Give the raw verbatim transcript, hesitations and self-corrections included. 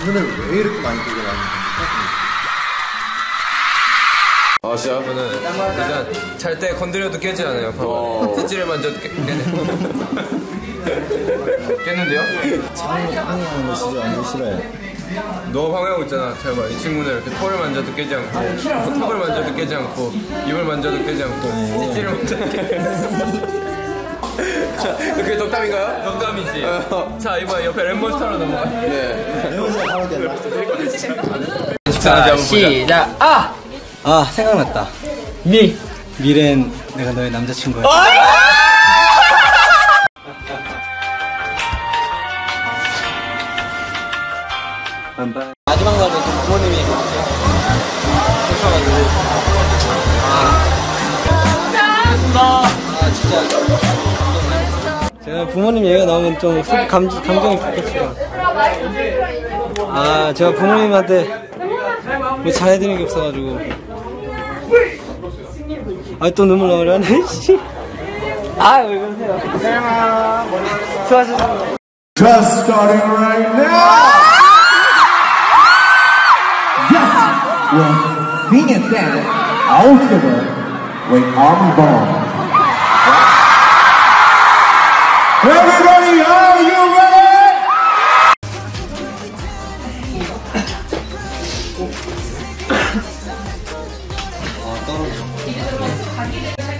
친구들 왜 이렇게 많이 들고 다니는 아 진짜? 저는 일단 잘 때 건드려도 깨지 않아요. 봐봐. 찌찌를 만져도 깨, 깨네. 깼는데요? 창이 항의하는 거 진짜 완전 싫어해. 너 방해하고 있잖아. 잘 봐. 이 친구는 이렇게 털을 만져도 깨지 않고, 턱을 만져도 깨지 않고, 입을 만져도 깨지 않고, 찌찌를 만져도 깨지 않고. 그게 덕담인가요? 덕담이지. 자, 이번에 옆에 랩몬스터로 넘어가. 네. 배우자 바로 된다. 자, 시작. 아! 아 생각났다. 미! 미래는 내가 너의 남자친구야. 마지막 날에 또 부모님이 오셔가지고 아 진짜 제가 부모님 얘기가 나오면 좀 감, 감정이 깊겠어요. 아 제가 부모님한테 뭐 잘해드린 게 없어가지고 아 또 눈물 나오려네. 아 왜 그러세요? 수고하셨습니다. Just starting right now. Yes, we're sing and dance all together with Army Bomb. Everybody, are you ready? 아 떨어져.